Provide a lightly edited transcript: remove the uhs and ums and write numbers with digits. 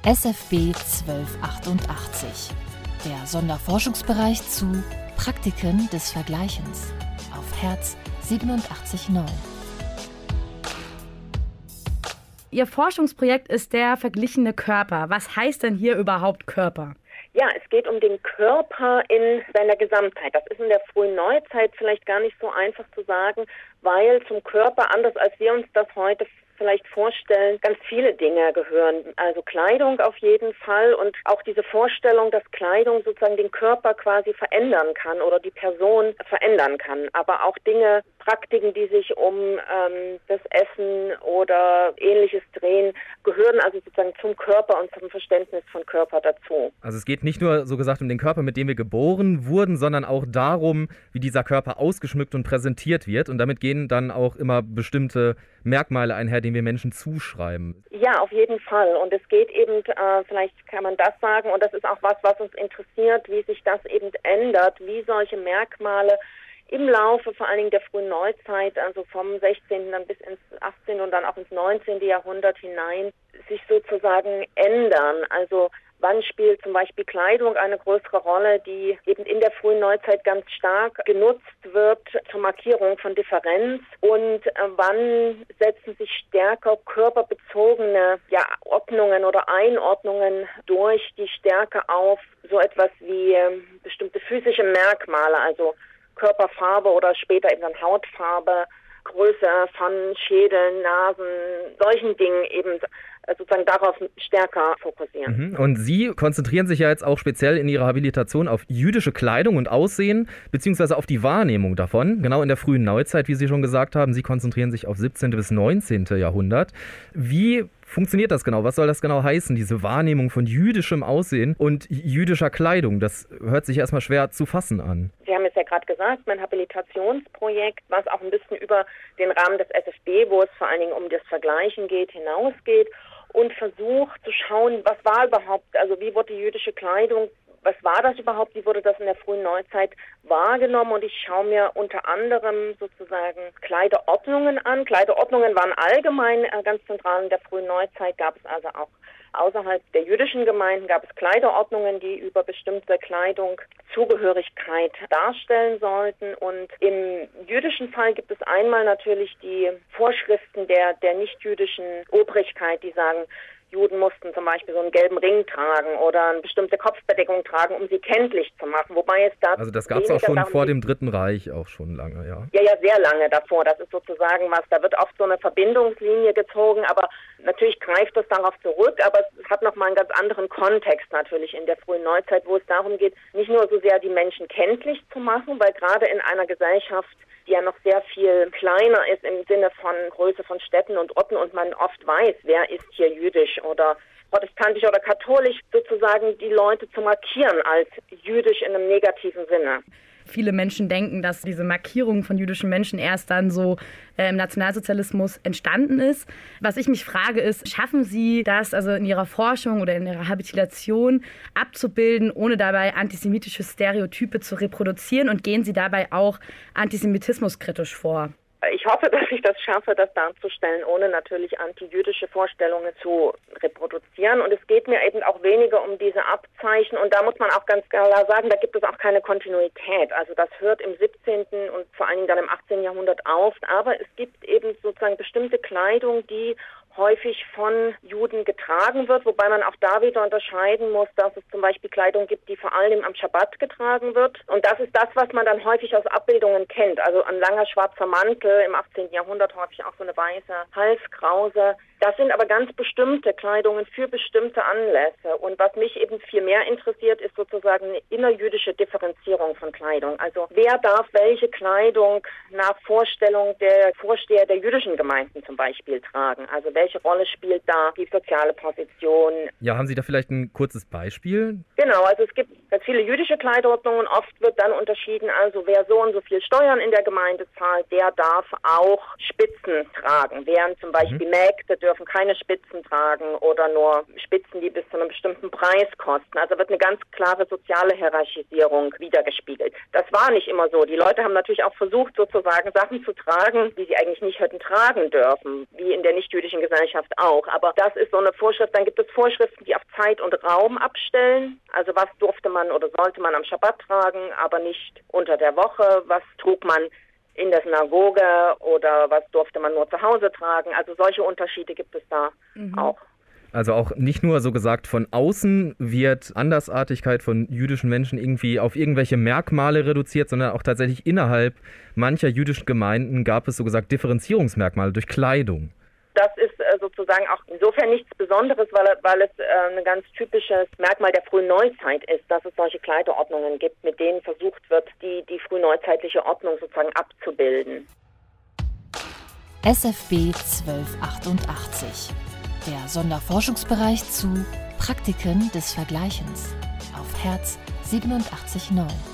SFB 1288, der Sonderforschungsbereich zu Praktiken des Vergleichens auf Hertz 87.9. Ihr Forschungsprojekt ist der verglichene Körper. Was heißt denn hier überhaupt Körper? Ja, es geht um den Körper in seiner Gesamtheit. Das ist in der frühen Neuzeit vielleicht gar nicht so einfach zu sagen, weil zum Körper, anders als wir uns das heute vielleicht vorstellen, ganz viele Dinge gehören. Also Kleidung auf jeden Fall und auch diese Vorstellung, dass Kleidung sozusagen den Körper quasi verändern kann oder die Person verändern kann. Aber auch Dinge, Praktiken, die sich um das Essen oder Ähnliches drehen, gehören also sozusagen zum Körper und zum Verständnis von Körper dazu. Also es geht nicht nur, so gesagt, um den Körper, mit dem wir geboren wurden, sondern auch darum, wie dieser Körper ausgeschmückt und präsentiert wird. Und damit gehen dann auch immer bestimmte Merkmale einher, denen wir Menschen zuschreiben. Ja, auf jeden Fall. Und es geht eben, vielleicht kann man das sagen, und das ist auch was uns interessiert, wie sich das eben ändert, wie solche Merkmale im Laufe vor allen Dingen der frühen Neuzeit, also vom 16. dann bis ins 18. und dann auch ins 19. Jahrhundert hinein, sich sozusagen ändern. Also wann spielt zum Beispiel Kleidung eine größere Rolle, die eben in der frühen Neuzeit ganz stark genutzt wird zur Markierung von Differenz, und wann setzen sich stärker körperbezogene Ordnungen oder Einordnungen durch, die stärker auf so etwas wie bestimmte physische Merkmale, also Körperfarbe oder später eben dann Hautfarbe, Größe von Schädel, Nasen, solchen Dingen eben sozusagen darauf stärker fokussieren. Und Sie konzentrieren sich ja jetzt auch speziell in Ihrer Habilitation auf jüdische Kleidung und Aussehen, beziehungsweise auf die Wahrnehmung davon, genau in der frühen Neuzeit, wie Sie schon gesagt haben. Sie konzentrieren sich auf 17. bis 19. Jahrhundert. Wie funktioniert das genau? Was soll das genau heißen, diese Wahrnehmung von jüdischem Aussehen und jüdischer Kleidung? Das hört sich erstmal schwer zu fassen an. Sie haben es ja gerade gesagt, mein Habilitationsprojekt, was auch ein bisschen über den Rahmen des SFB, wo es vor allen Dingen um das Vergleichen geht, hinausgeht und versucht zu schauen, was war überhaupt, also wie wurde die jüdische Kleidung, was war das überhaupt, wie wurde das in der frühen Neuzeit wahrgenommen, und ich schaue mir unter anderem sozusagen Kleiderordnungen an. Kleiderordnungen waren allgemein ganz zentral in der frühen Neuzeit, gab es also auch außerhalb der jüdischen Gemeinden gab es Kleiderordnungen, die über bestimmte Kleidung Zugehörigkeit darstellen sollten. Und im jüdischen Fall gibt es einmal natürlich die Vorschriften der nichtjüdischen Obrigkeit, die sagen, Juden mussten zum Beispiel so einen gelben Ring tragen oder eine bestimmte Kopfbedeckung tragen, um sie kenntlich zu machen. Wobei es da also das gab es auch schon vor dem Dritten Reich auch schon lange, ja. Ja, sehr lange davor. Das ist sozusagen was, da wird oft so eine Verbindungslinie gezogen, aber natürlich greift es darauf zurück, aber es hat nochmal einen ganz anderen Kontext natürlich in der frühen Neuzeit, wo es darum geht, nicht nur so sehr die Menschen kenntlich zu machen, weil gerade in einer Gesellschaft, die ja noch sehr viel kleiner ist im Sinne von Größe von Städten und Orten, und man oft weiß, wer ist hier jüdisch oder protestantisch oder katholisch, sozusagen die Leute zu markieren als jüdisch in einem negativen Sinne. Viele Menschen denken, dass diese Markierung von jüdischen Menschen erst dann so im Nationalsozialismus entstanden ist. Was ich mich frage ist, schaffen Sie das also in Ihrer Forschung oder in Ihrer Habilitation abzubilden, ohne dabei antisemitische Stereotype zu reproduzieren, und gehen Sie dabei auch antisemitismuskritisch vor? Ich hoffe, dass ich das schaffe, das darzustellen, ohne natürlich antijüdische Vorstellungen zu reproduzieren. Und es geht mir eben auch weniger um diese Abzeichen. Und da muss man auch ganz klar sagen, da gibt es auch keine Kontinuität. Also das hört im 17. und vor allen Dingen dann im 18. Jahrhundert auf. Aber es gibt eben sozusagen bestimmte Kleidung, die häufig von Juden getragen wird, wobei man auch da wieder unterscheiden muss, dass es zum Beispiel Kleidung gibt, die vor allem am Schabbat getragen wird. Und das ist das, was man dann häufig aus Abbildungen kennt. Also ein langer schwarzer Mantel, im 18. Jahrhundert häufig auch so eine weiße Halskrause. Das sind aber ganz bestimmte Kleidungen für bestimmte Anlässe. Und was mich eben viel mehr interessiert, ist sozusagen eine innerjüdische Differenzierung von Kleidung. Also wer darf welche Kleidung nach Vorstellung der Vorsteher der jüdischen Gemeinden zum Beispiel tragen? Also welche Rolle spielt da die soziale Position? Ja, haben Sie da vielleicht ein kurzes Beispiel? Genau, also es gibt ganz viele jüdische Kleiderordnungen. Oft wird dann unterschieden, also wer so und so viel Steuern in der Gemeinde zahlt, der darf auch Spitzen tragen. Während zum Beispiel Mägde dürfen keine Spitzen tragen oder nur Spitzen, die bis zu einem bestimmten Preis kosten. Also wird eine ganz klare soziale Hierarchisierung wiedergespiegelt. Das war nicht immer so. Die Leute haben natürlich auch versucht, sozusagen Sachen zu tragen, die sie eigentlich nicht hätten tragen dürfen, wie in der nichtjüdischen Gesellschaft auch. Aber das ist so eine Vorschrift. Dann gibt es Vorschriften, die auf Zeit und Raum abstellen. Also was durfte man oder sollte man am Schabbat tragen, aber nicht unter der Woche. Was trug man in der Synagoge oder was durfte man nur zu Hause tragen. Also solche Unterschiede gibt es da auch. Also auch nicht nur so gesagt, von außen wird Andersartigkeit von jüdischen Menschen irgendwie auf irgendwelche Merkmale reduziert, sondern auch tatsächlich innerhalb mancher jüdischen Gemeinden gab es so gesagt Differenzierungsmerkmale durch Kleidung. Das ist sozusagen auch insofern nichts Besonderes, weil es ein ganz typisches Merkmal der frühen Neuzeit ist, dass es solche Kleiderordnungen gibt, mit denen versucht wird, die frühneuzeitliche Ordnung sozusagen abzubilden. SFB 1288, der Sonderforschungsbereich zu Praktiken des Vergleichens auf Herz 87.9.